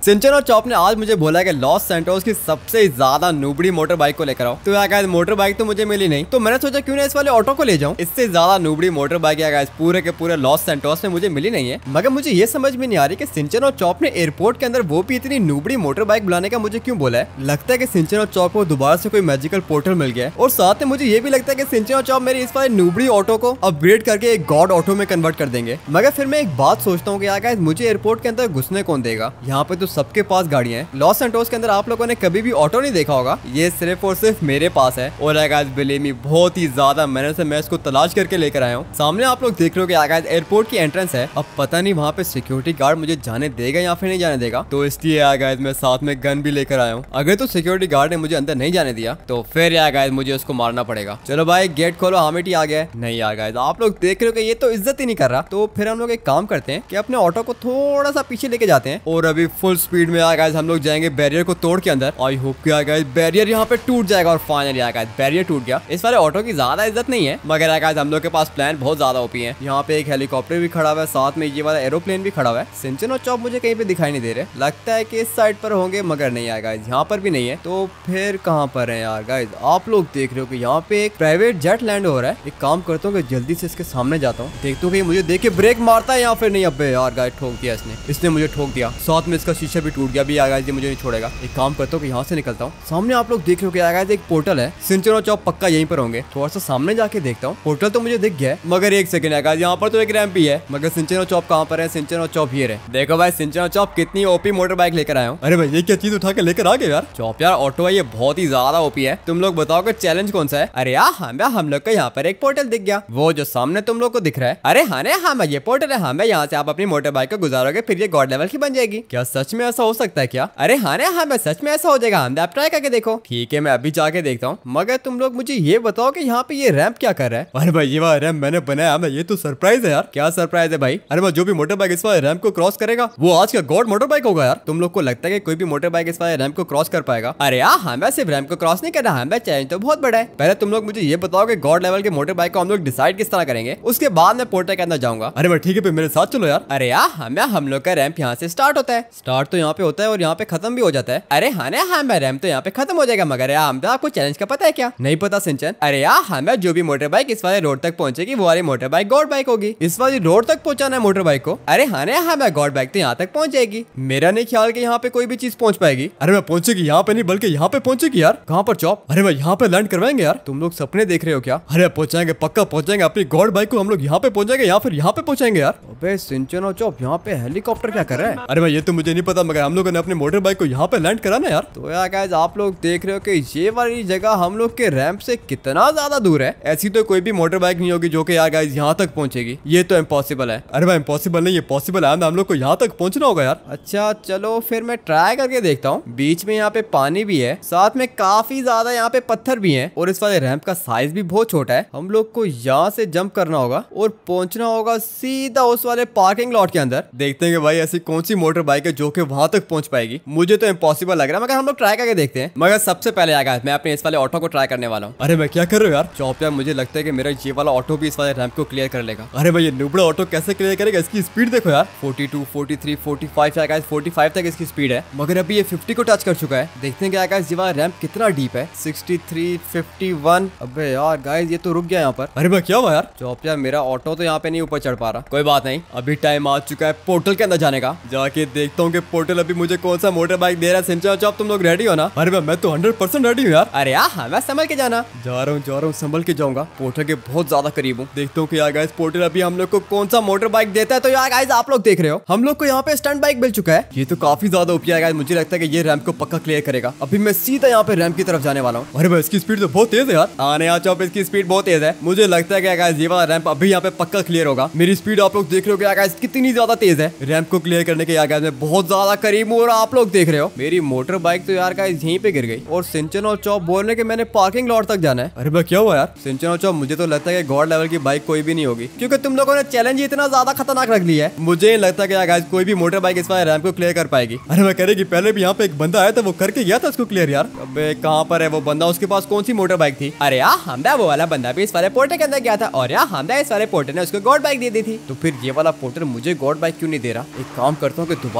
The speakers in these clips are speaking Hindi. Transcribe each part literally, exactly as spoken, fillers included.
सिंचन और चॉप ने आज मुझे बोला कि लॉस सैंटोस की सबसे ज्यादा नूबड़ी मोटर बाइक को लेकर आओ। तो यार गाइस मोटर बाइक तो मुझे मिली नहीं, तो मैंने सोचा क्यों ना इस वाले ऑटो को ले जाऊं। इससे ज्यादा नूबड़ी मोटर बाइक यार गाइस पूरे के पूरे लॉस सैंटोस में मुझे मिली नहीं है। मगर मुझे ये समझ में नहीं आ रही कि सिंचन और चॉप ने एयरपोर्ट के अंदर वो भी इतनी नूबड़ी मोटर बाइक बुलाने का मुझे क्यों बोला है। लगता है कि सिंचन और चॉप को दोबारा से कोई मैजिकल पोर्टल मिल गया है, और साथ में मुझे ये भी लगता है कि सिंचन और चॉप मेरी इस वाले नूबड़ी ऑटो को अपग्रेड करके एक गॉड ऑटो में कन्वर्ट कर देंगे। मगर फिर मैं एक बात सोचता हूँ कि यार गाइस मुझे एयरपोर्ट के अंदर घुसने कौन देगा। यहाँ पे तो सबके पास गाड़ियां हैं। लॉस सैंटोस के अंदर आप लोगों ने कभी भी ऑटो नहीं देखा होगा, ये सिर्फ और सिर्फ मेरे पास है। और गाइस बिलीव मी बहुत ही ज्यादा मेहनत से मैं इसको तलाश करके लेकर आया हूँ। सामने आप लोग देख रहे हो कि गाइस एयरपोर्ट की एंट्रेंस है। अब पता नहीं वहाँ पे सिक्योरिटी गार्ड मुझे जाने देगा या फिर नहीं जाने देगा, तो इसलिए यार गाइस मैं साथ में गन भी लेकर आया हूँ। अगर तो सिक्योरिटी गार्ड ने मुझे अंदर नहीं जाने दिया तो फिर यार गाइस मुझे उसको मारना पड़ेगा। चलो भाई गेट खोलो, हामिटी आ गया। नहीं यार गाइस आप लोग देख रहे हो कि ये तो इज्जत ही नहीं कर रहा, तो फिर हम लोग एक काम करते हैं कि अपने ऑटो को थोड़ा सा पीछे लेके जाते हैं और अभी फुल स्पीड में यार गाइस हम लोग जाएंगे बैरियर को तोड़ के अंदर। आई होप कि यार गाइस बैरियर यहाँ पे टूट जाएगा और फाइनली यार गाइस बैरियर टूट गया। इस वाले ऑटो की ज्यादा इज्जत नहीं है, मगर यार गाइस हम लोग के पास प्लान बहुत ज्यादा ओपी है। यहाँ पे एक हेलीकॉप्टर भी खड़ा हुआ है, साथ में ये वाला एरोप्लेन भी खड़ा हुआ है। सिंचन और चॉप मुझे कहीं पे दिखाई नहीं दे रहे, लगता है कि इस साइड पर होंगे, मगर नहीं यार गाइस यहाँ पर भी नहीं है। तो फिर कहाँ पर है यार गाइस। आप लोग देख रहे हो कि यहाँ पे एक प्राइवेट जेट लैंड हो रहा है। एक काम करता हूँ कि जल्दी से इसके सामने जाता हूँ, देखता हूँ कि मुझे देख के ब्रेक मारता है या फिर नहीं। अबे यार गाइस ठोक दिया इसने इसने मुझे ठोक दिया, साथ में इसका शीशा भी टूट गया। अभी यार गाइस ये मुझे नहीं छोड़ेगा। एक काम करता हूँ कि यहाँ से निकलता हूँ। सामने आप लोग देख रहे हो कि यार गाइस एक पोर्टल है। सिंचन और चॉप पक्का यहीं पर होंगे। थोड़ा सा सामने जाके देखता हूँ। पोर्टल तो मुझे दिख गया है, मगर एक सेकंड है गाइस यहाँ पर तो एक रैंप भी है, मगर सिंचन और चॉप कहाँ पर है। सिंचन और चॉप ये रहे। देखो भाई सिंचन और चॉप कितनी ओपी मोटर बाइक लेकर आया हूँ। अरे भाई ये क्या चीज उठा के लेकर आ गए यार। चॉप यार ऑटो है ये बहुत ही ज्यादा ओपी है। तुम लोग बताओ कि चैलेंज कौन सा है। अरे यार हम हम लोग को यहाँ पर एक पोर्टल दिख गया, वो जो सामने तुम लोग को दिख रहा है। अरे हाँ हाँ ये पोर्टल है। हमें यहाँ से आप अपनी मोटर बाइक को गुजारोगे फिर ये गॉड लेवल की बन जाएगी। क्या सच में ऐसा हो सकता है क्या। अरे हाँ हाँ मैं सच में ऐसा हो जाएगा। हम आप ट्राई करके देखो। ठीक है मैं अभी जाके देखता हूँ, मगर तुम लोग मुझे ये बताओ कि यहाँ पे ये रैंप क्या कर रहा है। अरे भाई ये वाला रैंप मैंने बनाया है, ये तो सरप्राइज है यार। क्या सरप्राइज है भाई। अरे भाई जो भी मोटर बाइक इस वाले रैंप को क्रॉस करेगा वो आज का गॉड मोटर बाइक होगा यार। तुम लोग को लगता है कि कोई भी मोटर बाइक इस वाले रैंप को क्रॉस कर पाएगा। अरे यार हमें सिर्फ रैंप को क्रॉस नहीं करना, हमें चैलेंज तो बहुत बड़ा है। पहले तुम लोग मुझे ये बताओ कि गॉड लेवल के मोटर बाइक को हम लोग डिसाइड किस तरह करेंगे, उसके बाद मैं पोर्टल के अंदर जाऊंगा। अरे भाई ठीक है मेरे साथ चलो यार। अरे यार हमें हम लोग का रैंप यहाँ से स्टार्ट होता है, स्टार्ट तो यहाँ पे होता है और यहाँ पे खत्म भी हो जाता है। अरे हाँ ना हाँ रैंप तो यहाँ पे खत्म हो जाएगा, मगर यार हम आपको चैलेंज का पता है क्या। नहीं पता सिंचन। अरे यार हमें जो भी मोटर बाइक इस वाले रोड तक पहुंचेगी वो वाली मोटर बाइक गॉड बाइक होगी। इस वाली रोड तक पहुंचाना है मोटर बाइक को। अरे हाँ ना हाँ गॉड बाइक तो यहाँ तक पहुंच जाएगी। मेरा नहीं ख्याल कि यहाँ पे कोई भी चीज पहुंच पाएगी। अरे मैं पहुंचेगी यहाँ पे नहीं बल्कि यहाँ पे पहुंचेगी यार। कहाँ पर चॉप। अरे भाई यहाँ पे लैंड करवाएंगे यार। तुम लोग सपने देख रहे हो क्या। अरे पहुंचाएंगे पक्का पहुंचाएंगे अपनी गॉड बाइक को हम लोग यहाँ पे पहुंचाएंगे या फिर यहाँ पे पहुंचाएंगे यार। अबे सिंचन और चॉप यहाँ पे हेलीकॉप्टर क्या कर रहा है। अरे भाई ये तो मुझे नहीं पता, मगर हम लोगों ने अपने मोटर बाइक को यहाँ पे लैंड कराना यार। तो यार गाइस आप लोग देख रहे हो कि ये वाली जगह हम लोग के रैंप से कितना ज्यादा दूर है। ऐसी तो कोई भी मोटर बाइक नहीं होगी जो कि यार गाइस यहाँ तक पहुंचेगी। ये तो इम्पॉसिबल है। अरे भाई इम्पॉसिबल नहीं, ये पॉसिबल है। हम लोग को यहाँ तक पहुंचना होगा यार। अच्छा चलो फिर मैं ट्राई करके देखता हूँ। बीच में यहाँ पे पानी भी है, साथ में काफी ज्यादा यहाँ पे पत्थर भी है, और इस वाले रैंप का साइज भी बहुत छोटा है। हम लोग को यहाँ से जंप करना होगा और पहुंचना होगा सीधा उस वाले पार्किंग लॉट के अंदर। देखते हैं कि भाई ऐसी कौन सी मोटर बाइक है जो कि वहां तक पहुंच पाएगी। मुझे तो इम्पॉसिबल लग रहा है, मगर हम लोग ट्राई करके देखते हैं। मगर सबसे पहले आएगा मैं अपने इस वाले ऑटो को ट्राई करने वाला हूँ। अरे मैं क्या कर रहा हूँ यार। चॉप यार मुझे लगता है कि मेरा ये वाला ऑटो भी इस वाले रैंप को क्लियर कर लेगा। अरे भाई ये नुबड़ा ऑटो कैसे क्लियर करेगा। इसकी स्पीड देखो यार बयालीस, तैंतालीस, पैंतालीस आएगा, पैंतालीस तक इसकी स्पीड है, मगर अभी ये पचास को टच कर चुका है। देखते हैं क्या आएगा। ये वाला रैंप कितना डीप है। तिरसठ, इक्यावन। अबे यार गाइस ये तो रुक गया यहाँ पर। अरे भाई क्या हुआ यार। चॉप यार मेरा ऑटो तो यहाँ पे नहीं ऊपर चढ़ पा रहा। कोई बात नहीं, अभी टाइम आ चुका है पोर्टल के अंदर जाने का। जाके देखता हूँ कि पोर्टल अभी मुझे कौन सा मोटर बाइक दे रहा है। सिंचन चॉप तुम लोग रेडी हो ना। अरे मैं तो हंड्रेड परसेंट रेडी हूँ यार। अरे यार मैं संभल के जाना। जा रहा हूँ जा रहा हूँ संभल के जाऊंगा। पोर्टल के बहुत ज्यादा करीब हूँ। देखता हूँ कि यार गाइस पोर्टल अभी हम लोग को कौन सा मोटर बाइक देता है। तो यार गाइस आप लोग देख रहे हो हम लोग को यहाँ पे स्टंट बाइक मिल चुका है। ये तो काफी ज्यादा ओपी है। मुझे लगता है कि ये रैंप को पक्का क्लियर करेगा। अभी मैं सीधा यहाँ पे रैंप की तरफ जाने वाला हूँ। अरे भाई इसकी स्पीड तो बहुत तेज है यार। आने यहाँ चॉप इसकी स्पीड बहुत तेज है। मुझे लगता है कि गाइस ये वाला रैंप अभी यहाँ पे पक्का क्लियर होगा। मेरी स्पीड आप लोग देख रहे हो कि गाइस कितनी ज्यादा तेज है। रैंप को क्लियर करने के यार गाइस मैं बहुत ज्यादा करीब हूँ, और आप लोग देख रहे हो मेरी मोटर बाइक तो यार गाइस यहीं पे गिर गई। और सिंचन और चॉप बोल रहे कि मैंने पार्किंग लॉट तक जाना है। अरे भाई क्या हुआ यार। सिंचन और चॉप मुझे तो लगता है कि गॉड लेवल की बाइक कोई भी नहीं होगी, क्योंकि तुम लोगों ने चैलेंज इतना ज्यादा खतरनाक रख लिया है। मुझे नहीं लगता कि यार गाइस कोई भी मोटर बाइक इस वाले रैंप को क्लियर कर पाएगी। अरे मैं करेगी। पहले भी यहाँ पे एक बंदा आया था, वो करके गया था इसको क्लियर यार। अबे कहाँ पर है वो बंदा, उसके पास कौन सी मोटर बाइक थी। अरे यार हमदा वो वाला बंदा भी इस वाले पोर्टल के अंदर गया था, और यार हमदा इस वाले पोर्टल ने उसको गॉड बाइक दे दी थी। तो फिर ये वाला पोर्टल मुझे गॉड बाइक क्यों नहीं दे रहा। एक काम करता हूँ कि दोबारा जाके ट्राई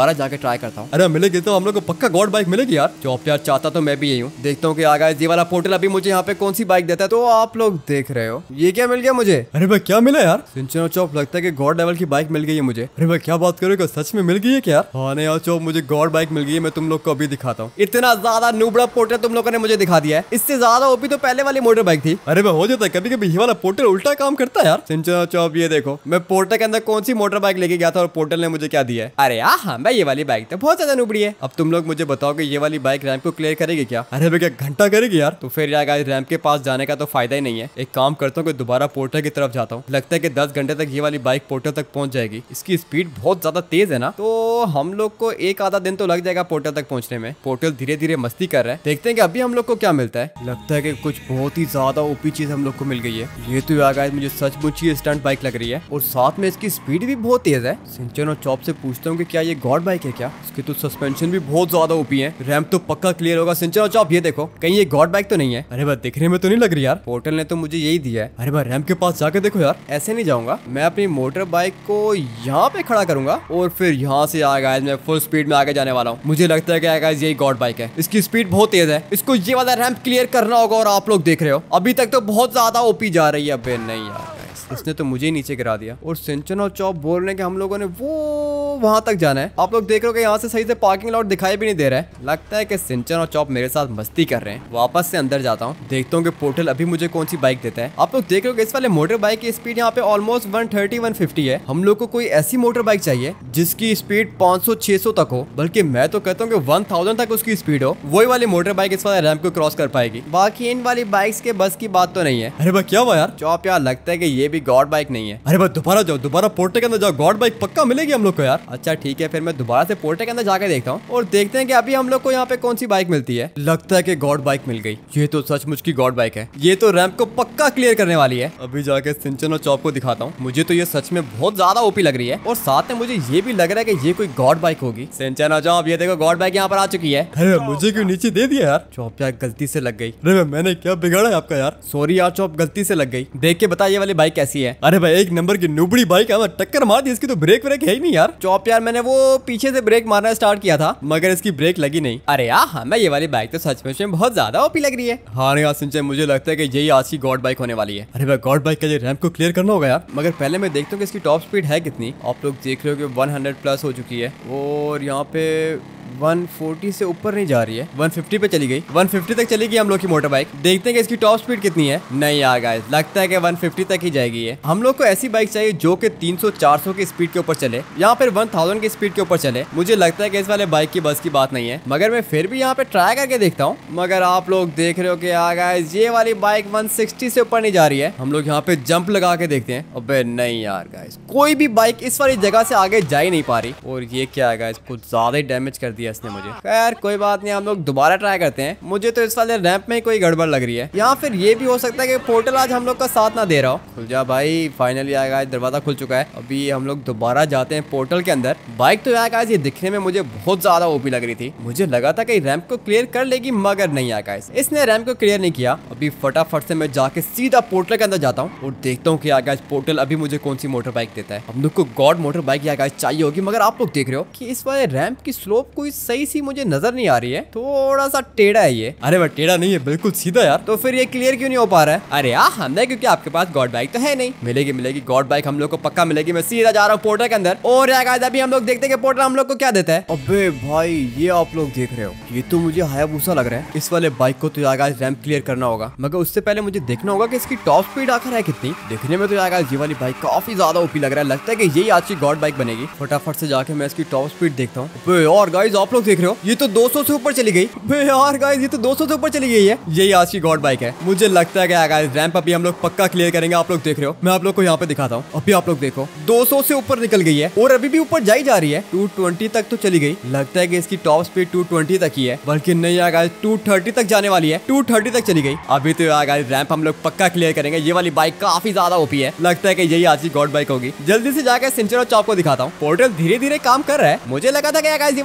ट्राई करता हूँ। अरे मिलेगी तो हम लोग को पक्का गॉड बाइक मिलेगी यार। चौप यार चाहता तो मैं भी यही हूँ। देखता हूँ कि आ गाइस ये वाला पोर्टल अभी मुझे यहाँ पे कौन सी बाइक देता है। तो आप लोग देख रहे हो ये क्या मिल गया मुझे। अरे भाई क्या मिला यार। सिंचन और चौप लगता है कि गॉड लेवल की बाइक मिल गई है मुझे। अरे भाई क्या बात करोगे, सच में मिल गई है क्या। हाँ नहीं यार चौप, मुझे गॉड बाइक मिल गई है। मैं तुम लोग को अभी दिखाता हूँ। इतना ज्यादा नूबड़ा पोर्टल तुम लोगों ने मुझे दिखा दिया है। इससे ज्यादा ओपी तो पहले वाली मोटर बाइक थी। अरे भाई हो जाता है कभी कभी, ये वाला पोर्टल उल्टा काम करता है यार। सिंचन और चौप ये देखो, मैं पोर्टल के अंदर कौन सी मोटर बाइक लेके गया था और पोर्टल ने मुझे क्या दिया है। अरे हाँ भाई ये वाली बाइक तो बहुत ज्यादा नूबड़ी है। अब तुम लोग मुझे बताओ कि ये वाली बाइक रैंप को क्लियर करेगी क्या। अरे भाई क्या घंटा करेगी यार। तो फिर यार गाइस रैंप के पास जाने का तो फायदा ही नहीं है। एक काम करता हूँ कि दोबारा पोर्टल की तरफ जाता हूँ। लगता है कि दस घंटे तक ये वाली बाइक पोर्टल तक पहुंच जाएगी। इसकी स्पीड बहुत ज्यादा तेज है ना, तो हम लोग को एक आधा दिन तो लग जाएगा पोर्टल तक पहुंचने में। पोर्टल धीरे धीरे मस्ती कर रहा है। देखते हैं कि अभी हम लोग को क्या मिलता है। लगता है कि कुछ बहुत ही ज्यादा ओपी चीज हम लोग को मिल गई है। ये तो यार गाइस मुझे सचमुच ही स्टंट बाइक लग रही है और साथ में इसकी स्पीड भी बहुत तेज है। सिंचन और चॉप से पूछता हूँ कि क्या ये गॉड बाइक है क्या। इसकी तो सस्पेंशन भी बहुत ज्यादा ओपी है। रैंप तो पक्का क्लियर होगा। सिंचन और चॉप ये देखो, कहीं ये गॉड बाइक तो नहीं है। अरे भाई दिखने में तो नहीं लग रही यार। पोर्टल ने तो मुझे यही दिया है। अरे भाई रैंप के पास जाके देखो यार। ऐसे नहीं जाऊंगा, मैं अपनी मोटर बाइक को यहाँ पे खड़ा करूंगा और फिर यहाँ से आएगा मैं फुल स्पीड में आगे जाने वाला हूँ। मुझे लगता है कि आएगा यही गॉड बाइक है। इसकी स्पीड बहुत तेज है। इसको ये वाला रैंप क्लियर करना होगा और आप लोग देख रहे हो अभी तक तो बहुत ज्यादा ओपी जा रही है। अबे नहीं यार, इसने तो मुझे ही नीचे गिरा दिया। और सिंचन और चॉप बोल रहे हैं कि हम लोगों ने वो वहां तक जाना है। आप लोग देख रहे हो कि यहाँ से सही से पार्किंग लॉट दिखाई भी नहीं दे रहा है। लगता है कि सिंचन और चॉप मेरे साथ मस्ती कर रहे हैं। वापस से अंदर जाता हूँ, देखता हूँ कि पोर्टल अभी मुझे कौन सी बाइक देता है। आप लोग देख रहे हो कि इस वाले मोटर बाइक की स्पीड यहाँ पे almost one thirty one fifty है। हम लोग को कोई ऐसी मोटर बाइक चाहिए जिसकी स्पीड पाँच सौ छह सौ तक हो, बल्कि मैं तो कहता हूँ कि वन थाउजेंड तक उसकी स्पीड हो। वही वाली मोटर बाइक इस वाले रैंप को क्रॉस कर पाएगी। बाकी इन वाली बाइक्स के बस की बात तो नहीं है। अरे भाई क्या हुआ यार। चॉप यार लगता है कि ये भी गॉड बाइक नहीं है। अरे भाई दोबारा जाओ, दोबारा पोर्टल के अंदर जाओ, गॉड बाइक पक्का मिलेगी हम लोग को यार। अच्छा ठीक है, फिर मैं दोबारा से पोर्टल के अंदर जाकर देखता हूँ और देखते हैं कि अभी हम लोग को यहाँ पे कौन सी बाइक मिलती है। लगता है कि गॉड बाइक मिल गई। ये तो सचमुच की गॉड बाइक है। ये तो रैंप को पक्का क्लियर करने वाली है। अभी जाके सिंचन और चॉप को दिखाता हूँ। मुझे तो ये सच में बहुत ज्यादा ओपी लग रही है और साथ में मुझे ये भी लग रहा है कि ये कोई गॉड बाइक होगी। सिंचन और चॉप ये देखो, गॉड बाइक यहाँ पर आ चुकी है। अरे मुझे क्यों नीचे दे दिया यार। चॉप यार गलती से लग गई। अरे मैंने क्या बिगाड़ा है आपका यार। सॉरी यार चॉप, गलती से लग गई। देख के बता ये वाली बाइक कैसी है। अरे भाई एक नंबर की नुबड़ी बाइक है, टक्कर मार दी। इसकी तो ब्रेक ब्रेक है ही नहीं यार। चॉप यार मैंने वो पीछे से ब्रेक मारना स्टार्ट किया था मगर इसकी ब्रेक लगी नहीं। अरे यार हाँ मैं ये वाली बाइक तो सच में बहुत ज्यादा ओपी लग रही है। हाँ यार सिंचन, मुझे लगता है कि यही आज की गॉड बाइक होने वाली है। अरे भाई गॉड बाइक का ये रैंप को क्लियर करना होगा यार। मगर पहले मैं देखता हूँ कि इसकी टॉप स्पीड है कितनी। आप लोग देख रहे हो कि वन हंड्रेड प्लस हो चुकी है और यहाँ पे वन फोर्टी से ऊपर नहीं जा रही है। वन फिफ्टी पे चली गई। वन फिफ्टी तक चली गई हम लोग की मोटर बाइक। देखते हैं कि इसकी टॉप स्पीड कितनी है। नहीं यार गाइस, लगता है कि वन फिफ्टी तक ही जाएगी ये। हम लोग को ऐसी बाइक चाहिए जो कि तीन सौ चार सौ की स्पीड के ऊपर चले या फिर वन थाउजेंड की स्पीड के ऊपर चले। मुझे लगता है कि इस वाले बाइक की बस की बात नहीं है, मगर मैं फिर भी यहाँ पे ट्राई करके देखता हूँ। मगर आप लोग देख रहे हो कि यार गाइस ये वाली बाइक वन सिक्सटी से ऊपर नहीं जा रही है। हम लोग यहाँ पे जंप लगा के देखते हैं। अबे नहीं यार गाइस, कोई भी बाइक इस वाली जगह से आगे जा ही नहीं पा रही। और ये क्या है गाइस, कुछ ज्यादा ही डैमेज कर दिया इसने मुझे। यार कोई बात नहीं, हम लोग दोबारा ट्राई करते हैं। मुझे तो इस वाले रैंप में कोई गड़बड़ लग रही है। या फिर ये भी हो सकता है कि पोर्टल आज हम लोग का साथ ना दे रहा हो। खुल जा भाई, फाइनली आएगा, दरवाजा खुल चुका है। अभी हम लोग दोबारा जाते हैं पोर्टल के अंदर। बाइक तो आएगा, ये दिखने में मुझे बहुत ज्यादा ओपी लग रही थी। मुझे लगा था कि रैंप को क्लियर कर लेगी मगर नहीं आएगा, इसने रैंप को क्लियर नहीं किया। अभी फटाफट से मैं जाके सीधा पोर्टल के अंदर जाता हूँ और देखता हूँ कि आगे पोर्टल अभी मुझे कौन सी मोटर बाइक देता है। हम लोग को गॉड मोटर बाइक या चाहिए होगी, मगर आप लोग देख रहे हो कि इस वाले रैंप की स्लोप कोई सही सी मुझे नजर नहीं आ रही है। थोड़ा सा टेढ़ा है ये। अरे भाई टेढ़ा नहीं है, बिल्कुल सीधा यार। तो फिर ये क्लियर क्यों नहीं हो पा रहा है। अरे यार हमने, क्योंकि आपके पास गॉड बाइक तो है नहीं। मिलेगी मिलेगी गॉड बाइक, हम लोग को पक्का मिलेगी। मैं सीधा जा रहा हूँ पोर्टल के अंदर और अभी हम लोग देखते हैं कि पोर्टल हम लोग को क्या देता है। अबे भाई ये आप लोग देख रहे हो, ये तो मुझे हायाबुसा लग रहा है। इस वाले बाइक को तो यार रैंप क्लियर करना होगा, मगर उससे पहले मुझे देखना होगा कि इसकी टॉप स्पीड आखिर है कितनी। देखने में तो यार ये वाली बाइक काफी ज्यादा ओपी लग रहा है। लगता है कि यही आज की गॉड बाइक बनेगी। फटाफट से जाके मैं इसकी टॉप स्पीड देखता हूँ। और गाइस आप लोग देख रहे हो, ये तो दो सौ से ऊपर चली गई। यार गाइस ये तो दो सौ से ऊपर चली गई है। यही आज की गॉड बाइक है। मुझे लगता है कि गाइस रैंप अभी हम लोग पक्का क्लियर करेंगे। आप लोग देख रहे हो, मैं आप लोग को यहाँ पे दिखाता हूँ। अभी आप लोग देखो दो सौ से ऊपर निकल गई है और अभी भी ऊपर जाई जा रही है। टू ट्वेंटी तक तो चली गई। लगता है कि इसकी टॉप स्पीड टू ट्वेंटी तक ही है, बल्कि नहीं यार गाइस टू थर्टी तक जाने वाली है। टू थर्टी तक चली गई। अभी तो यार गाइस रैंप हम लोग पक्का क्लियर करेंगे। ये वाली बाइक काफी ज्यादा ओपी है। लगता है कि यही आज की गॉड बाइक होगी। जल्दी से जाकर सिंचन और चॉप को दिखाता हूँ। पोर्टल धीरे धीरे काम कर रहा है। मुझे लगा था कि गाइस ये वाला पोर्टल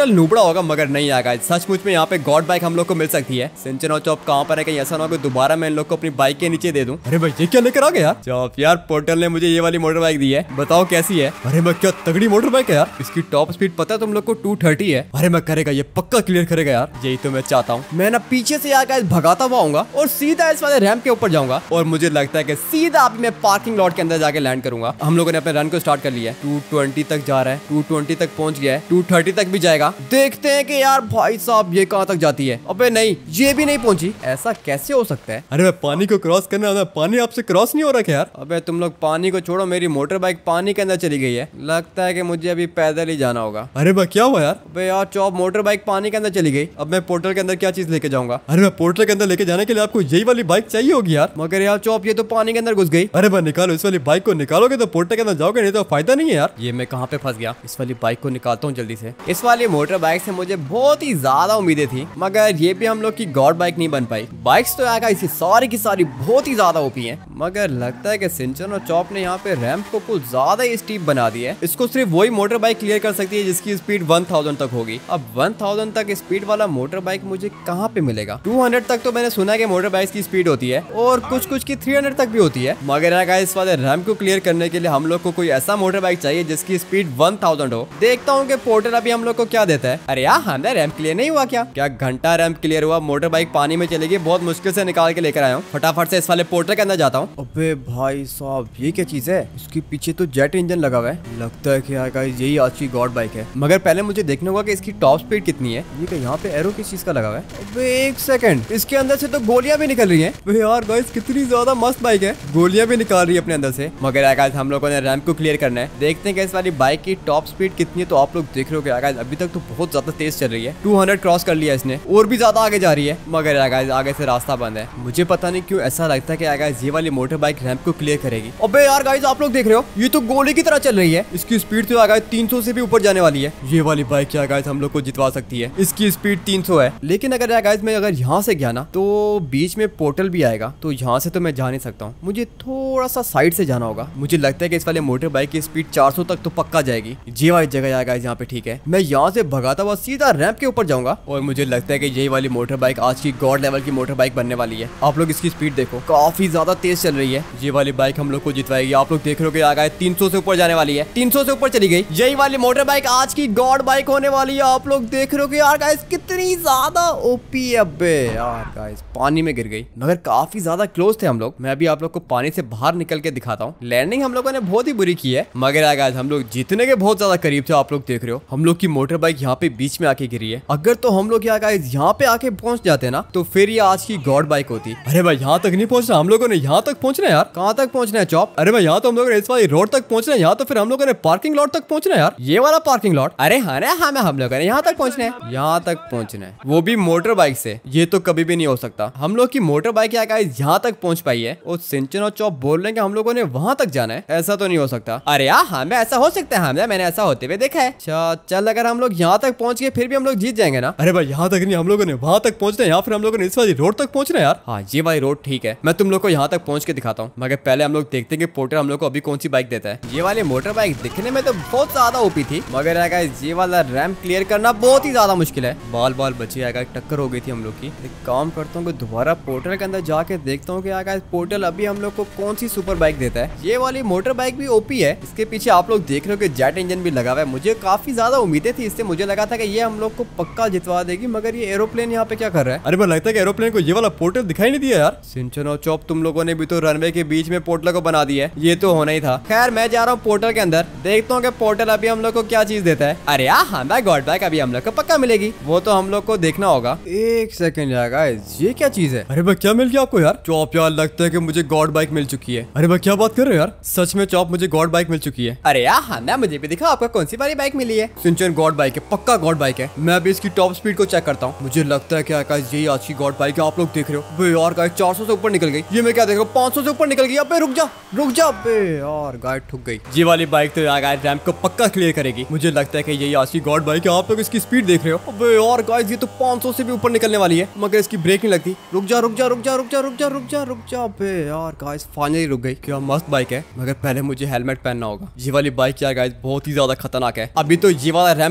टोटल नूबड़ा होगा, मगर नहीं यार गाइस, सचमुच में यहाँ पे गॉड बाइक हम लोग को मिल सकती है। सिंचन और चॉप कहाँ पर है, कहीं ऐसा ना हो कि दोबारा मैं इन लोग को अपनी बाइक के नीचे दे दूं। अरे भाई ये क्या लेकर आ गया यार चॉप? यार पोर्टल ने मुझे ये वाली मोटर बाइक दी है, बताओ कैसी है? अरे मैं क्या तगड़ी मोटर बाइक है यार। इसकी टॉप स्पीड पता है तुम लोग को टू थर्टी है। अरे मैं करेगा, ये पक्का क्लियर करेगा यार, यही तो मैं चाहता हूँ। मैं ना पीछे से यार गाइस भगाता हुआ आऊंगा और सीधा इस वाले रैंप के ऊपर जाऊंगा और मुझे लगता है कि सीधा अभी मैं पार्किंग लॉट के अंदर जाके लैंड करूंगा। हम लोगों ने अपने रन को स्टार्ट कर लिया है। टू ट्वेंटी तक जा रहा है, टू ट्वेंटी तक पहुंच गया है, टू थर्टी तक भी जाएगा। देखते हैं कि यार भाई साहब ये कहाँ तक जाती है। अबे नहीं, ये भी नहीं पहुंची, ऐसा कैसे हो सकता है? अरे मैं पानी को क्रॉस करना है, पानी आपसे क्रॉस नहीं हो रहा यार। अबे तुम लोग पानी को छोड़ो, मेरी मोटर बाइक पानी के अंदर चली गई है। लगता है कि मुझे अभी पैदल ही जाना होगा। अरे भाई क्या हुआ यार? अबे यार चॉप, मोटर बाइक पानी के अंदर चली गई। अब मैं पोर्टल के अंदर क्या चीज लेके जाऊंगा? अरे मैं पोर्टल के अंदर लेके जाने के लिए आपको यही वाली बाइक चाहिए होगी यार। मगर यार चॉप, ये तो पानी के अंदर घुस गई। अरे भाई निकालो इस वाली बाइक को, निकालोगे तो पोर्टल के अंदर जाओगे, नहीं तो फायदा नहीं है यार। ये मैं कहाँ पे फंस गया? इस वाली बाइक को निकालता हूँ जल्दी से। इस वाली मोटर बाइक से मुझे बहुत ही ज्यादा उम्मीदें थी, मगर ये भी हम लोग की गॉड बाइक नहीं बन पाई। बाइक्स तो आएगा इसी सारी की सारी बहुत ही ज्यादा ओपी है, मगर लगता है कि सिंचन और चॉप ने यहाँ पे रैंप को कुछ ज्यादा ही स्टीप बना दी है। इसको सिर्फ वही मोटर बाइक क्लियर कर सकती है जिसकी स्पीड वन थाउजेंड तक होगी। अब वन थाउजेंड तक स्पीड वाला मोटर बाइक मुझे कहाँ पे मिलेगा? टू हंड्रेड तक तो मैंने सुना है कि मोटर बाइक की स्पीड होती है और कुछ कुछ की थ्री हंड्रेड तक भी होती है। मगर यार इस वाले रैंप को क्लियर करने के लिए हम लोग को कोई ऐसा मोटर बाइक चाहिए जिसकी स्पीड वन थाउजेंड हो। देखता हूँ कि पोर्टल अभी हम लोग को क्या देता है। अरे यार हमारा रैंप क्लियर नहीं हुआ क्या? क्या घंटा रैंप क्लियर हुआ? मोटर बाइक पानी में चलेगी, बहुत मुश्किल से निकाल के लेकर आया हूँ। फटाफट से इस वाले पोर्टल के अंदर जाता हूँ। अबे भाई साहब ये क्या चीज है? इसके पीछे तो जेट इंजन लगा हुआ है। लगता है कि यार गाइस यही आज की गॉड बाइक है, मगर पहले मुझे देखना होगा कि इसकी टॉप स्पीड कितनी है। ये क्या यहाँ पे एरो किस चीज का लगा हुआ है? अबे एक सेकंड, इसके अंदर से तो गोलियां भी निकल रही हैं। यार गाइस कितनी ज्यादा मस्त बाइक है, गोलियां भी निकाल रही है अपने अंदर से। मगर यार गाइस हम लोगों ने रैंप को क्लियर करना है। देखते हैं कि इस वाली बाइक की टॉप स्पीड कितनी है। तो आप लोग देख रहे हो यार गाइस अभी तक तो बहुत ज्यादा तेज चल रही है। टू हंड्रेड क्रॉस कर लिया इसने और भी ज्यादा आगे जा रही है, मगर यार गाइस आगे से रास्ता बंद है। मुझे पता नहीं क्यों ऐसा लगता है कि यार गाइस ये वाली मोटर बाइक रैंप को क्लियर करेगी। अबे यार गाइस आप लोग देख रहे हो, ये तो गोली की तरह चल रही है। इसकी स्पीड तो यार गाइस तीन सौ से भी ऊपर जाने वाली है। ये वाली बाइक यार गाइस हम लोग को जितवा सकती है। इसकी स्पीड तीन सौ है, लेकिन अगर यार गाइस मैं अगर यहाँ से गया ना तो बीच में पोर्टल भी आएगा, तो यहाँ से तो मैं जा नहीं सकता हूँ। मुझे थोड़ा सा साइड से जाना होगा। मुझे लगता है कि इस वाले मोटर बाइक की स्पीड चार सौ तक तो पक्का जाएगी। ये वाली जगह यार गाइस यहाँ पे ठीक है। मैं यहाँ से भगाता हुआ सीधा रैंप के ऊपर जाऊंगा और मुझे लगता है कि यही वाली मोटर बाइक आज की गॉड लेवल की मोटर बाइक बनने वाली है। आप लोग इसकी स्पीड देखो, काफी ज्यादा तेज चल रही है। ये वाली बाइक हम लोग को जितवाएगी। आप लोग देख रहे हो कि आगे तीन सौ से ऊपर जाने वाली है। तीन सौ से ऊपर चली गई। यही वाली मोटर बाइक आज की गॉड बाइक होने वाली है। आप लोग देख रहे हो कि यार गाइस कितनी ज्यादा ओपी है। अबे यार गाइस पानी में गिर गई, मगर काफी ज्यादा क्लोज थे हम लोग। मैं अभी आप लोग को पानी से बाहर निकल के दिखाता हूँ। लैंडिंग हम लोगों ने बहुत ही बुरी की है, मगर यार गाइस हम लोग जीतने के बहुत ज्यादा करीब थे। आप लोग देख रहे हो हम लोग की मोटर बाइक यहाँ पे बीच में आके गिरी है। अगर तो हम लोग यार गाइस यहाँ पे आके पहुंच जाते ना तो फिर ये आज की गॉड बाइक होती। अरे भाई यहाँ तक नहीं पहुंचना, हम लोगों ने यहाँ तक पहुंचना है यार। कहाँ तक पहुंचना है चॉप? अरे भाई यहाँ तो हम लोग ने इस वाली रोड तक पहुंचना है। यहाँ तो फिर हम लोगों ने पार्किंग लॉट तक पहुंचना है यार। ये वाला पार्किंग लॉट। अरे हाँ ना हाँ मैं हम लोगों ने यहाँ तक पहुंचना है। यहाँ तक पहुंचना है, वो भी मोटर बाइक से। ये तो कभी भी नहीं हो सकता। हम लोग की मोटर बाइक क्या गाइस यहाँ तक पहुंच पाई है और सिंचन और चॉप बोल रहे हैं कि हम लोगों ने वहां तक जाना है। ऐसा तो नहीं हो सकता। अरे यार हमें ऐसा हो सकता है, हमें मैंने ऐसा होते हुए देखा है। चल अगर हम लोग यहाँ तक पहुंच गए फिर भी हम लोग जीत जाएंगे ना। अरे भाई यहाँ तक नहीं, हम लोगों ने वहां तक पहुंचना है। यहाँ फिर हम लोगों ने इस वाली रोड तक पहुंचना है यार। हाँ ये वाली रोड ठीक है, मैं तुम लोग को यहाँ तक पहुंच के दिखाता हूँ। मगर पहले हम लोग देखते हैं कि पोर्टर हम लोग को अभी कौन सी बाइक देता है। ये वाली मोटर बाइक दिखने में तो बहुत ज्यादा ओपी थी, मगर गाइस ये वाला रैंप क्लियर करना बहुत ही ज्यादा मुश्किल है। बाल बाल बचे आएगा, टक्कर हो गई थी हम लोग की। एक काम करता हूँ कि दोबारा पोर्टल के अंदर जाके देखता हूँ कि गाइस पोर्टल अभी हम लोग को कौन सी सुपर बाइक देता है। ये वाली मोटर बाइक भी ओपी है। इसके पीछे आप लोग देख रहे हो कि जेट इंजन भी लगा हुआ है। मुझे काफी ज्यादा उम्मीदें थी इससे। मुझे लगा था कि ये हम लोग को पक्का जितवा देगी, मगर ये एरोप्लेन यहाँ पे क्या कर रहा है? अरे मैं लगता है कि एरोप्लेन को ये वाला पोर्टल दिखाई नहीं दिया यार। सिंचन और चॉप तुम लोगों ने भी तो रनवे के बीच में पोर्टल को बना दिया है। ये तो होना ही था। खैर मैं जा रहा हूँ पोर्टल के अंदर, देखता हूँ कि पोर्टल अभी हम लोग को क्या चीज देता है। अरे यार हमारा गॉड बाइक अभी हम लोग को पक्का मिलेगी, वो तो हम लोग को देखना होगा। एक सेकंड यार गाइस ये क्या चीज है? अरे भाई क्या मिल गया आपको यार? चॉप यार लगता है कि मुझे गॉड बाइक मिल चुकी है। अरे भाई क्या बात कर रहे हो यार? सच में चॉप मुझे गॉड बाइक मिल चुकी है। अरे यार हमें मुझे भी दिखा आपको कौन सी वाली बाइक मिली है। सिंचन गॉड बाइक है, पक्का गॉड बाइक है। मैं अभी इसकी टॉप स्पीड को चेक करता हूँ। मुझे लगता है क्या गाइस यही आज की गॉड बाइक है। आप लोग देख रहे हो यार गाइस चार सौ से ऊपर निकल गई। ये मैं क्या देख रहा हूँ पाँच सौ से ऊपर निकल गई। अबे रुक जा रुक जा, अबे यार गाइस ठुक गई। ये वाली बाइक तो यार गाइस रैंप को पक्का क्लियर करेगी। मुझे लगता है कि यही आज की गॉड बाइक है। आप लोग इसकी स्पीड देख रहे हो। अबे यार गाइस ये तो पाँच सौ से भी ऊपर निकलने वाली है, मगर इसकी ब्रेक नहीं लगती। रुक जा रुक जा रुक जा रुक जा रुक जा रुक जा रुक जा। अबे यार गाइस फाइनली रुक गई। क्या मस्त बाइक है, मगर पहले मुझे हेलमेट पहनना होगा। ये वाली बाइक यार गाइस बहुत ही ज्यादा खतरनाक है। अभी तो ये वाला रैंप यहाँ पे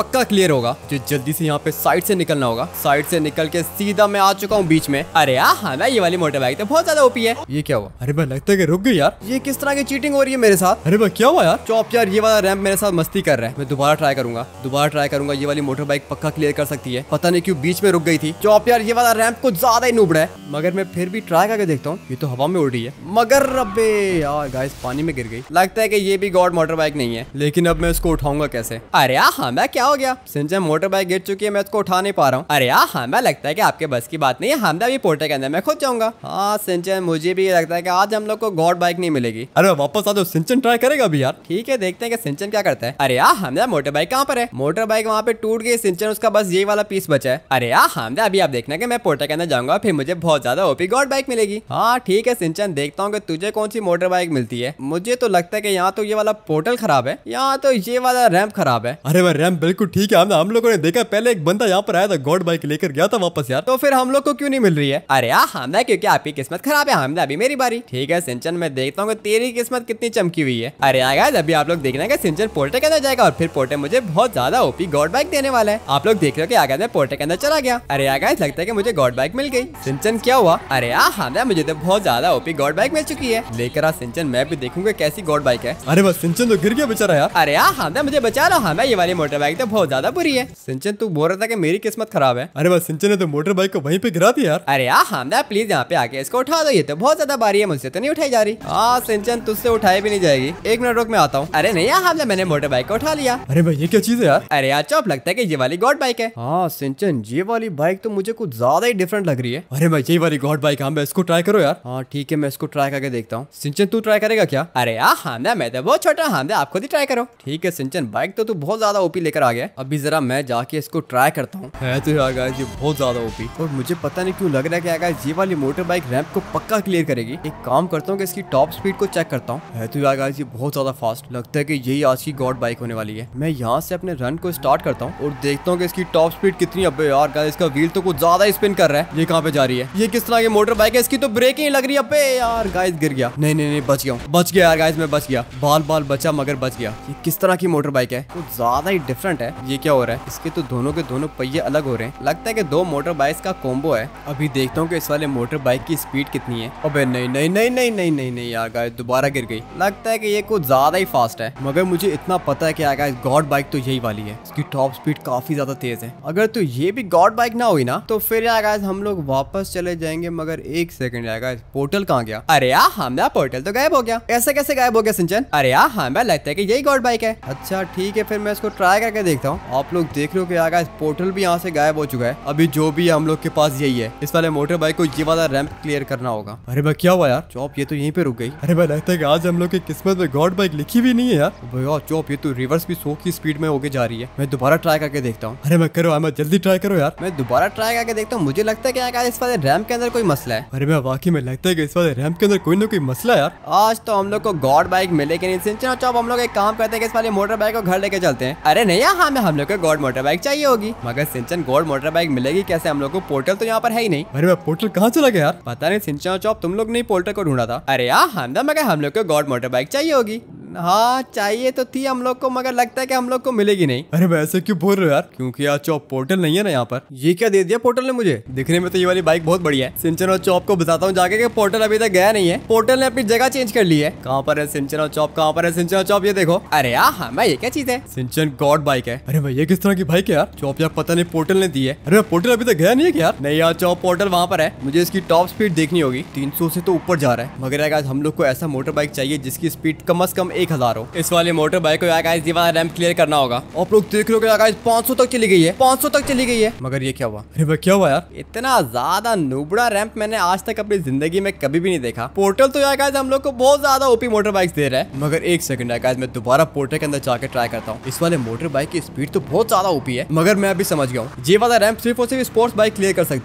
पक्का क्लियर होगा। जो जल्दी से यहाँ पे साइड से निकलना होगा। साइड से निकल के सीधा मैं आ चुका हूँ बीच में। अरे यार हाँ ये वाली मोटर बाइक तो बहुत ज्यादा ओपी है। ये क्या हुआ? अरे भाई लगता है कि रुक गई यार। ये किस तरह की चीटिंग हो रही है मेरे साथ? अरे भाई क्या हुआ यार? चॉप यार ये वाला रैंप मेरे साथ मस्ती कर रहा है। मैं दोबारा ट्राई करूंगा, दोबारा ट्राई करूंगा। ये वाली मोटर बाइक पक्का क्लियर कर सकती है। पता नहीं क्यों बीच में रुक गई थी। चॉप यार ये वाला रैंप कुछ ज्यादा ही नुबड़ा है, मगर मैं फिर भी ट्राई करके देखता हूँ। ये तो हवा में उड़ रही है, मगर अबे यार गाइस पानी में गिर गई। लगता है कि ये भी गॉड मोटर बाइक नहीं है, लेकिन अब मैं इसको उठाऊंगा कैसे? अरे यार हाँ मैं क्या हो गया? सिंचन मोटर बाइक गिर चुकी है, मैं इसको उठा नहीं पा रहा हूँ। अरे यार हाँ मैं लगता है कि आपके बस की बात नहीं है। हमदा भी पोर्टे के अंदर मैं खुद जाऊंगा। हाँ सिंचन मुझे भी लगता है कि आज हम लोग को गॉड बाइक नहीं मिलेगी। अरे वापस आ जाओ, सिंचन ट्राई करेगा अभी यार। ठीक है देखते हैं कि सिंचन क्या करता है। अरे यार हमदा मोटर बाइक कहाँ पर है? मोटर बाइक वहाँ पे टूट गई सिंचन, उसका बस ये वाला पीस बचा है। अरे यार हमदा अभी आप देखना कि मैं पोर्टे के अंदर जाऊंगा, फिर मुझे बहुत ज्यादा ओपी गॉड बाइक मिलेगी। हाँ ठीक है सिंचन, देखता हूँ कि तुझे कौन सी मोटर बाइक मिलती है। मुझे तो लगता है कि यहाँ तो ये वाला पोर्टल खराब है, यहाँ तो ये वाला रैंप खराब है। अरे भाई रैंप बिल्कुल ठीक है। हम लोगों ने देखा पहले एक बंदा यहाँ पर आया था, गॉड बाइक लेकर गया था वापस यार। तो फिर हम लोग को क्यों नहीं मिल रही है? अरे यार हमदा क्योंकि आपकी किस्मत खराब है। हमदा अभी मेरी बारी। ठीक है सिंचन मैं देखता हूँ कि तेरी किस्मत कितनी चमकी हुई है। अरे यार अभी आप लोग देखना कि सिंचन पोर्टे के अंदर जाएगा और फिर पोर्टे मुझे बहुत ज्यादा ओपी गॉड बाइक देने वाला है। आप लोग देख रहे हो कि आगे मैं पोर्टे के अंदर चला गया। अरे यार लगता है कि मुझे गॉड बाइक मिल गई। सिंचन क्या हुआ? अरे यार हमदा मुझे तो बहुत ज्यादा ओपी गॉड बाइक मिल चुकी है। लेकर आ सिंचन, मैं भी देखूंगा कैसी गॉड बाइक है। अरे बस सिंचन तो गिर गया बेचारा यार। अरे यार हमदा मुझे बचा लो। हमें ये वाली मोटर बाइक तो बहुत ज्यादा बुरी है। सिंचन तू बोल रहा था कि मेरी किस्मत खराब है। अरे बस सिंचन ने तो मोटर बाइक को वहीं पे गिरा दिया यार। अरे यार हमदा प्लीज यहाँ पे आके इसको उठा दो, ये तो बहुत ज्यादा भारी है, मुझसे तो नहीं उठाई जा रही। हाँ सिंचन तुझसे उठाई भी नहीं जाएगी। एक मिनट रुक मैं आता हूँ। अरे नहीं यार हमदा मैंने मोटर बाइक को उठा लिया। अरे भाई ये क्या चीज है यार? अरे यार चौप लगता है कि ये वाली गॉड बाइक है। हाँ सिंचन ये वाली बाइक तो मुझे कुछ ज्यादा ही डिफरेंट लग रही है। अरे भाई ये वाली गॉड बाइक, हम इसको ट्राई करो यार। हाँ ठीक है मैं इसको ट्राई करके देखता हूँ। सिंचन तू ट्राई करेगा क्या? अरे यार हमदा मैं तो बहुत छोटा, हमदा आप खुद ही ट्राई करो। ठीक है सिंचन, बाइक तो तू बहुत ज्यादा ओपी लेकर आ गया। अभी जरा मैं जाके इसको ट्राई करता हूँ। है तो यार गाइस ये बहुत ज्यादा ओपी, और मुझे पता नहीं क्यों लग रहा है कि गाइस ये वाली मोटर बाइक रैंप को पक्का क्लियर करेगी। एक काम करता हूँ कि इसकी टॉप स्पीड को चेक करता हूँ। है तो यार गाइस ये बहुत ज्यादा फास्ट, लगता है कि यही आज की गॉड बाइक होने वाली है। मैं यहाँ से अपने रन को स्टार्ट करता हूँ और देखता हूँ कि इसकी टॉप स्पीड कितनी। अबे यार गाइस इसका व्हील तो कुछ ज्यादा स्पिन कर रहा है। ये कहाँ पे जा रही है? ये किस तरह की मोटर बाइक है? इसकी तो ब्रेक ही लग रही है। अबे यार गाइस गिर गया। नहीं नहीं नहीं बच गया, बच गया यार गाइस, मैं बच गया। बाल बाल बचा मगर बच गया। ये किस तरह की मोटर बाइक है? कुछ ज्यादा ही डिफरेंट है। ये क्या हो रहा है? इसके तो दोनों के दोनों पहिए अलग हो रहे हैं। लगता है कि दो मोटर बाइक का कॉम्बो है। अभी देखता हूँ कि इस वाले मोटर बाइक की स्पीड कितनी है। अबे नहीं नहीं नहीं नहीं नहीं नहीं नहीं यार गाइस दोबारा गिर गई। लगता है कि ये कुछ ज्यादा ही फास्ट है, मगर मुझे इतना पता है कि यार गाइस गॉड बाइक तो यही वाली है। इसकी टॉप स्पीड काफी ज्यादा तेज है। अगर तो ये भी गॉड बाइक ना हुई ना तो फिर यार गाइस हम लोग वापस चले जाएंगे। मगर एक सेकंड यार गाइस पोर्टल कहाँ गया? अरे यार हमदा पोर्टल तो गायब हो गया। ऐसे कैसे गायब हो गया सिंचन? अरे यार हमें लगता है कि यही गॉड बाइक है। अच्छा ठीक है फिर मैं इसको ट्राई करके देखता हूँ। आप लोग देख रहे हो कि यार गाइस पोर्टल भी यहाँ से गायब हो चुका है। अभी जो भी हम लोग के पास यही है। इस वाले मोटर बाइक को ये वाला रैंप क्लियर करना होगा। अरे भाई क्या हुआ यार? चौप ये तो यहीं पे रुक गई। अरे भाई लगता है कि आज हम लोग की किस्मत में गॉड बाइक लिखी भी नहीं है यार। भैया चौप ये तो रिवर्स भी सौ की स्पीड में होके जा रही है। मैं दोबारा ट्राई करके देखता हूँ। अरे मैं करो अहमद जल्दी ट्राई करो यार। मैं दोबारा ट्राई करके देखता हूँ। मुझे लगता है कि यार इस वाले रैंप के अंदर कोई मसला है। अरे मैं वाकई में लगता है कि इस वाले रैंप के अंदर कोई ना कोई मसला है यार। आज तो हम लोग को गॉड बाइक मिलेगी नहीं। सिंचन चौप हम लोग एक काम करते हैं कि इस वाले मोटर बाइक को घर लेके चलते हैं। अरे नहीं यार हमें हम लोग को गॉड मोटर बाइक चाहिए होगी, मगर सिंचन गॉड मोटर बाइक मिलेगी कैसे? हम लोग को पोर्टल तो यहाँ पर है ही नहीं। अरे मैं पोर्टल कहाँ चला गया यार? पता नहीं सिंचन चौप तुम लोग नहीं पोर्टल को ढूंढा था? अरे यार हमदा मगर हम लोग को गॉड मोटर बाइक चाहिए होगी। हाँ चाहिए तो थी हम लोग को, मगर लगता है कि हम लोग को मिलेगी नहीं। अरे मैं ऐसे क्यों बोल रहे हो यार? क्योंकि यार चौप पोर्टल नहीं है ना यहाँ पर। ये क्या दे दिया पोर्टल ने मुझे? दिखने में तो ये वाली बाइक बहुत बढ़िया है। सिंचन और चौप को बताता हूँ जाके कि पोर्टल अभी तक गया नहीं है। पोर्टल ने अपनी जगह चेंज कर ली है। कहाँ पर है सिंचन और चौप? कहाँ पर है सिंचन और चौप? ये देखो। अरे यार हाँ मैं ये क्या चीज है? सिंचन गॉड बाइक है। अरे भाई ये किस तरह की बाइक है यार? चौप यार पता नहीं पोर्टल ने दी है। अरे पोर्टल अभी तक गया नहीं है क्या यार? नहीं यार चौप पोर्टल वहाँ पर है। मुझे इसकी टॉप स्पीड देखनी होगी। तीन सौ से तो ऊपर जा रहा है, मगर यार हम लोग को ऐसा मोटर बाइक चाहिए जिसकी स्पीड कम से कम एक हजार हो। इस वाले मोटर बाइक को यार ये वाला रैंप क्लियर करना होगा। आप लोग देख लो यार पाँच सौ तक चली गई है। पाँच सौ तक चली गई है, मगर ये क्या हुआ? अरे भाई क्या हुआ यार? इतना ज्यादा नुबड़ा रैंप मैंने आज तक अपनी जिंदगी में कभी भी नहीं देखा। पोर्टल तो यार गाइस हम लोग को बहुत ज्यादा ओपी मोटर बाइक्स दे रहा है, मगर एक सेकंड यार गाइस मैं दोबारा पोर्टल के अंदर जाकर ट्राई करता हूँ। इस वाले मोटर बाइक की स्पीड तो बहुत ज्यादा ओपी है, मगर मैं अभी समझ गया हूँ ये वाला रैंप सिर्फ और सिर्फ स्पोर्ट्स बाइक क्लियर कर सकती है।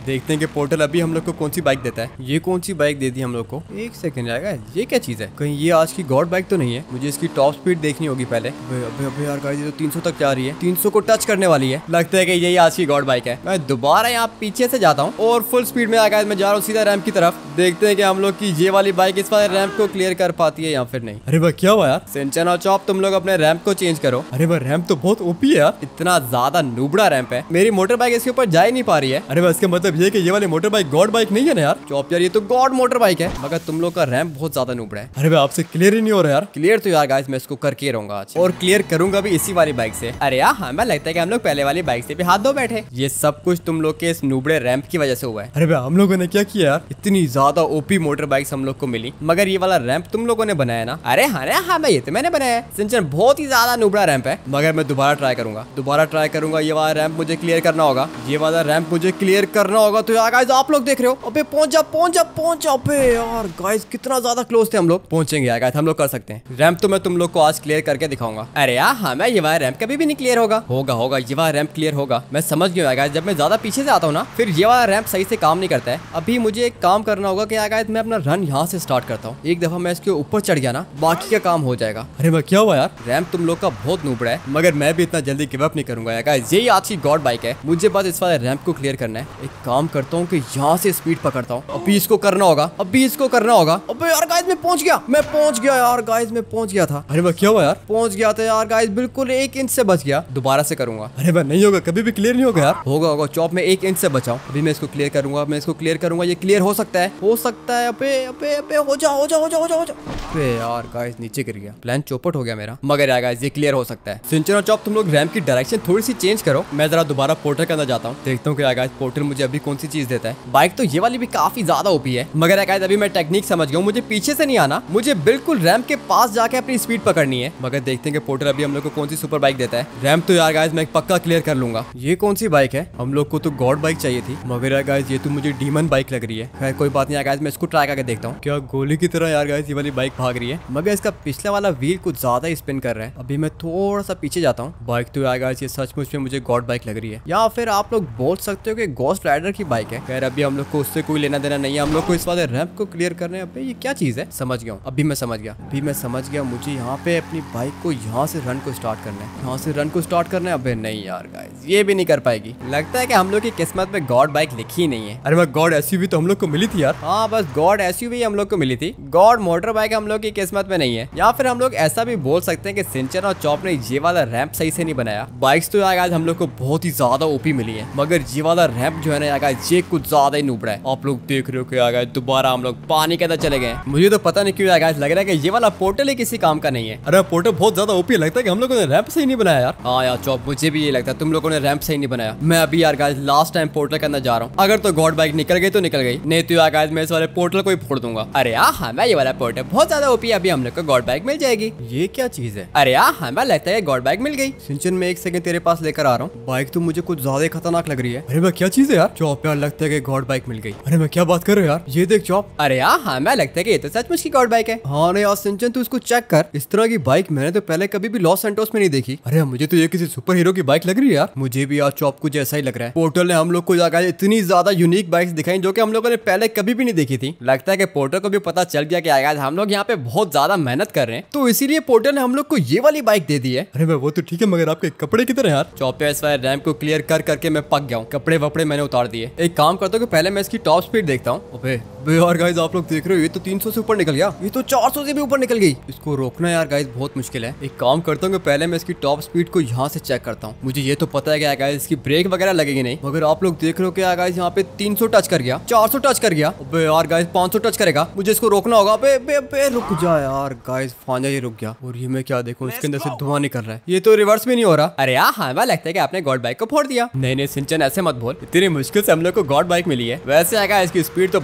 देखते हैं कि पोर्टल अभी हम लोग को कौन सी बाइक देता है। ये कौन सी बाइक दे दी हम लोग को, एक सेकंड आएगा। ये क्या चीज है, कहीं ये आज की गॉड बाइक तो नहीं है? मुझे इसकी टॉप स्पीड देखनी होगी पहले। अबे अबे अबे यार गाइस, ये तो तीन सौ तक जा रही है, तीन सौ को टच करने वाली है। लगता है कि यही आज की गॉड बाइक है। मैं दोबारा यहाँ पीछे से जाता हूँ और फुल स्पीड में आगा मैं जा रहा हूँ सीधा रैंप की तरफ। देखते हैं कि हम लोग की ये वाली बाइक इस वाले रैंप को क्लियर कर पाती है या फिर नहीं। अरे भाई क्या हुआ यार, सिंचन और चॉप तुम लोग अपने रैंप को चेंज करो। अरे भाई रैंप तो बहुत ओपी है यार, इतना ज्यादा नूबड़ा रैंप है, मेरी मोटर बाइक इसके ऊपर जा ही नहीं पा रही है। अरे भाई इसका मतलब ये कि ये वाली मोटर बाइक गॉड बाइक नहीं है ना यार। चॉप यार ये तो गॉड मोटर बाइक है, मगर तुम लोग का रैंप बहुत ज्यादा नूबड़ा है। अरे भाई आपसे क्लियर ही नहीं हो रहा यार। क्लियर तो यार गाइस मैं इसको करके रहूंगा आज, और क्लियर करूंगा भी इसी वाली बाइक से। अरे यार हमें लगता है कि हम लोग पहले वाली बाइक से भी हाथ धो बैठे। ये सब कुछ तुम लोग के इस नूबड़े रैंप की वजह से हुआ है। अरे भाई हम लोगों ने क्या किया यार, इतनी ज्यादा ओपी मोटर बाइक्स हम लोग को मिली, मगर ये वाला रैंप तुम लोगों ने बनाया ना। अरे हाँ हाँ भाई ये तो मैंने बनाया है। सिंचन बहुत ही ज्यादा नूबड़ा रैंप है, मगर मैं दोबारा ट्राई करूंगा, दोबारा ट्राई करूंगा। ये वाला रैंप मुझे क्लियर करना होगा, ये वाला रैंप मुझे क्लियर करना होगा। तो यार गाइस आप लोग देख रहे हो, अबे पहुंच जा पहुंच जा पहुंच जा। अबे यार गाइस कितना ज्यादा क्लोज थे हम लोग। पहुंचेंगे यार गाइस, हम लोग कर सकते हैं। रैंप तो मैं तुम लोग को आज क्लियर करके दिखाऊंगा। अरे यार हाँ मैं ये वाला रैंप कभी भी नहीं क्लियर होगा होगा होगा ये वाला रैंप क्लियर होगा। मैं समझ गया गाइस, जब मैं ज्यादा पीछे से आता हूँ ना फिर ये वाला रैंप सही से काम नहीं करता है। अभी मुझे एक काम करना होगा कि यार गाइस मैं अपना रन यहाँ से स्टार्ट करता हूँ। एक दफा मैं इसके ऊपर चढ़ गया ना, बाकी का काम हो जाएगा। अरे भाई क्या हुआ यार, रैंप तुम लोग का बहुत नूबड़ा है, मगर मैं भी इतना जल्दी गिव अप नहीं करूंगा यार गाइस। यही आज की गॉड बाइक है, मुझे बस इस वाले रैंप को क्लियर करना है। एक काम करता हूँ कि यहाँ से स्पीड पकड़ता हूँ। अभी इसको करना होगा, अभी इसको करना होगा। अबे यार गाइस मैं पहुंच गया, मैं पहुंच गया यार गाइस, मैं पहुंच गया था। अरे भाई क्या हुआ यार, पहुंच गया था यार गाइस, बिल्कुल एक इंच से बच गया। दोबारा से करूंगा। अरे भाई नहीं होगा, कभी भी क्लियर नहीं होगा यार। होगा होगा चॉप में एक इंच से बचाऊं। अभी मैं इसको क्लियर करूंगा, मैं इसको क्लियर करूंगा। ये क्लियर हो सकता है, हो सकता है। अबे अबे अबे हो जा हो जा हो जा हो जा हो जा। अबे यार गाइस नीचे गिर गया, प्लान चौपट हो गया मेरा। मगर यार गाइस ये क्लियर हो सकता है। सिंचन और चॉप तुम लोग रैंप की डायरेक्शन थोड़ी सी चेंज करो, मैं जरा दोबारा पोर्टल के अंदर जाता हूँ, देखता हूँ कि यार गाइस पोर्टल मुझे अभी कौन सी चीज देता है। बाइक तो ये वाली भी काफी ज्यादा ओपी है, मगर यार गाइस अभी मैं टेक्निक समझ गया हूँ। मुझे पीछे से नहीं आना, मुझे बिल्कुल रैंप के पास जाके अपनी स्पीड पकड़नी है। मगर देखते हैं कि पोर्टल अभी हम लोग को कौन सी सुपर बाइक देता है। रैंप तो यार गाइस मैं पक्का क्लियर कर लूंगा। ये कौन सी बाइक है, हम लोग को तो गॉड बाइक चाहिए थी, मगर यार गाइस ये तो मुझे डीमन बाइक लग रही है। खैर कोई बात नहीं यार गाइस, मैं इसको ट्राई करके देखता हूँ। क्या गोली की तरह यार गाइस ये वाली बाइक भाग रही है, मगर इसका पिछला वाला व्हील कुछ ज्यादा स्पिन कर रहा है। अभी मैं थोड़ा सा पीछे जाता हूँ। बाइक तो यार गाइस ये सचमुच में मुझे गॉड बाइक लग रही है, या फिर आप लोग बोल सकते हो कि घोस्ट राइडर की बाइक है। खैर अभी हम लोग को उससे कोई लेना देना नहीं है, हम लोग को इस वाले रैंप को क्लियर करने। अबे ये क्या चीज है, समझ गया हूँ, अभी मैं समझ गया अभी मैं समझ गया मुझे यहाँ पे अपनी बाइक को यहाँ से रन को स्टार्ट करना है, यहाँ से रन को स्टार्ट करना है। अबे नहीं यार गाइस ये भी नहीं कर पाएगी, लगता है कि हम लोग की किस्मत में गॉड बाइक लिखी नहीं है। अरे मैं गॉड एसयूवी तो हम लोग को मिली थी यार। हाँ बस गॉड एसयूवी हम लोग को मिली थी, गॉड मोटर बाइक हम लोग की किस्मत में नहीं है। या फिर हम लोग ऐसा भी बोल सकते हैं कि सिंचन और चॉप ने ये वाला रैंप सही से नहीं बनाया। बाइक्स तो यार हम लोग को बहुत ही ज्यादा ओपी मिली है, मगर ये वाला रैंप जो है ना यार ये कुछ ज्यादा ही नूबड़ा है। आप लोग देख रहे हो कि यार दोबारा हम लोग पानी के अंदर चले गए। मुझे तो पता नहीं क्यों यार लग रहा है कि ये वाला पोर्टल ही किसी काम का नहीं है। अरे पोर्टल बहुत ज्यादा ओपी लगता है कि हम लोगों ने रैंप सही नहीं बनाया यार। हाँ यार चॉप मुझे भी ये लगता है तुम लोगों ने रैंप सही नहीं बनाया। मैं अभी यार गाइस लास्ट टाइम पोर्टल के अंदर जा रहा हूँ, अगर तो गॉड बाइक निकल गई तो निकल गई, नहीं तो यार गाइस मैं इस वाले पोर्टल को ही फोड़ दूंगा। अरे यार हाँ मैं ये वाला पोर्टल बहुत ज्यादा ओपी, अभी हम लोग को गॉड बाइक मिल जाएगी। ये क्या चीज है, अरे यार हमें लगता है गॉड बाइक मिल गई। सिंचन में एक सेकंड तेरे पास लेकर आ रहा हूँ, बाइक तो मुझे कुछ ज्यादा खतरनाक लग रही है। अरे मैं क्या चीज है यार, चॉप यार लगता है कि गॉड बाइक मिल गई। अरे मैं क्या बात कर रहे हो यार, ये देख चॉप। अरे यार हमें लगता है कि ये तो सचमुच की गॉड बाइक है। हाँ नहीं यार सिंचन तू इसको चेक कर, इस तरह की बाइक मैंने तो पहले कभी भी लॉस सैंटोस में नहीं देखी। अरे मुझे तो ये किसी सुपर हीरो की बाइक लग रही है यार। मुझे भी यार चॉप कुछ ऐसा ही लग रहा है। पोर्टल ने हम लोग को जाकर इतनी ज्यादा यूनिक बाइक्स दिखाई जो कि हम लोगों ने पहले कभी भी नहीं देखी थी। लगता है कि पोर्टल को भी पता चल गया कि आएगा हम लोग यहाँ पे बहुत ज्यादा मेहनत कर रहे हैं, तो इसीलिए पोर्टल ने हम लोग को ये वाली बाइक दे दी है। अरे भाई वो तो ठीक है, मगर आपके कपड़े की तरह यार। चॉप इस वाले रैंप को क्लियर कर करके मैं पक गया हूँ, कपड़े वपड़े मैंने उतार दिए। एक काम करता हूँ कि पहले मैं इसकी टॉप स्पीड देखता हूँ। यार गाइस आप लोग देख रहे हो ये तो तीन सौ से ऊपर निकल गया, ये तो चार सौ से भी ऊपर निकल गई। इसको रोकना यार गाइस बहुत मुश्किल है। एक काम करता हूँ कि पहले मैं इसकी टॉप स्पीड को यहाँ से चेक करता हूँ। मुझे ये तो पता है कि गाइस इसकी ब्रेक वगैरह लगेगी नहीं, मगर आप लोग देख रहे हो कि गाइस यहाँ पे तीन सौ टच कर गया, चार सौ टच कर गया। अबे यार गाइस पाँच सौ टच करेगा, मुझे इसको रोकना होगा। बे बे बे रुक जा यार गाइस, फांजा ये रुक गया। और ये मैं क्या देखूं, इसके अंदर से धुआं निकल रहा है, ये तो रिवर्स में नहीं हो रहा। अरे यार हमें लगता है कि आपने गॉड बाइक को फोड़ दिया। नहीं नहीं सिंचन ऐसे मत बोल, इतनी मुश्किल से हम लोग को गॉड बाइक मिली है। वैसे आएगा इसकी स्पीड तो बहुत ज्यादा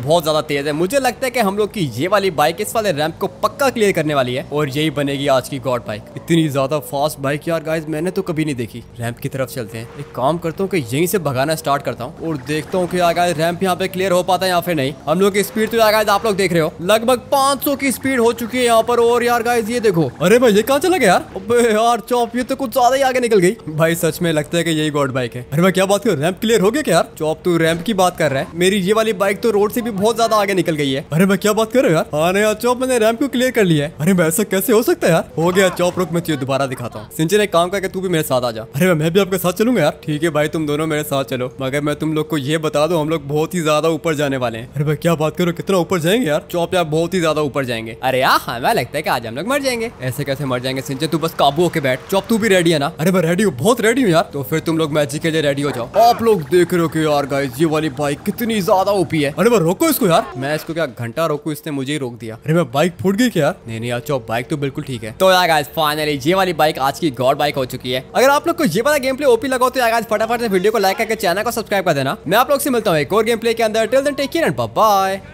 तेज है। मुझे लगता है कि हम लोग की ये वाली बाइक इस वाले रैंप को पक्का क्लियर करने वाली है और यही बनेगी आज की गॉड बाइक। इतनी ज्यादा फास्ट बाइक यार गाइस मैंने तो कभी नहीं देखी। रैंप की तरफ चलते हैं। एक काम करता हूँ कि यहीं से भगाना स्टार्ट करता हूँ और देखता हूँ कि यार गाइस रैंप यहाँ पे क्लियर हो पाता है या फिर नहीं। हम लोग की स्पीड तो यार गाइस आप लोग देख रहे हो लगभग पाँच सौ की स्पीड हो चुकी है यहाँ पर। और यार गाइस ये देखो, अरे भाई ये कहाँ चला गया यार? अबे यार चॉप ये तो कुछ ज्यादा ही आगे निकल गई भाई। सच में लगता है कि यही गॉड बाइक है। अरे मैं क्या बात कर, रैंप क्लियर हो गया क्या यार? चॉप तू रैंप की बात कर रहा है, मेरी ये वाली बाइक तो रोड से भी बहुत ज्यादा आगे निकल गई है। अरे मैं क्या बात कर रहा हूँ यार? हाँ यार चॉप मैंने रैंप को क्लियर कर लिया है। अरे मैं ऐसा कैसे हो सकता है यार? हो गया चॉप, रुक मैं तुझे दोबारा दिखाता हूँ। सिंचन एक काम करके तू भी मेरे साथ आ जा। अरे मैं भी आपके साथ चलूंगा यार। ठीक है भाई तुम दोनों मेरे साथ चलो, मगर मैं तुम लोग को ये बता दूं हम लोग बहुत ही ज्यादा ऊपर जाने वाले हैं। अरे भाई क्या बात करो, कितना ऊपर जाएंगे यार? चॉप यार बहुत ही ज्यादा ऊपर जाएंगे। अरे यार हमें लगता है कि आज हम लोग मर जाएंगे। ऐसे कैसे मर जाएंगे सिंचन, तू बस काबू होके बैठ। चॉप तू भी रेडी है ना? अरे मैं रेडी हूँ, बहुत रेडी हूँ यार। तो फिर तुम लोग मैजिक के लिए रेडी हो जाओ। आप लोग देख रहे हो कि यार गाइस ये वाली बाइक कितनी ज्यादा ओपी है। अरे मैं रोको इसको यार। मैं इसको क्या घंटा रोकू, इसने मुझे ही रोक दिया। अरे मैं बाइक फूट गई क्या यार? नहीं नहीं यार चॉप बाइक तो बिल्कुल ठीक है। तो यार गाइस फाइनली ये वाली बाइक आज की गॉड बाइक हो चुकी है। अगर आप लोग को ये वाला गेम प्ले ओपी लगा तो यार गाइस फटाफट से वीडियो को लाइक करके चैनल को सब्सक्राइब कर देना। मैं आप लोग से मिलता हूँ एक और गेम प्ले के अंदर। Till then take care and bye bye.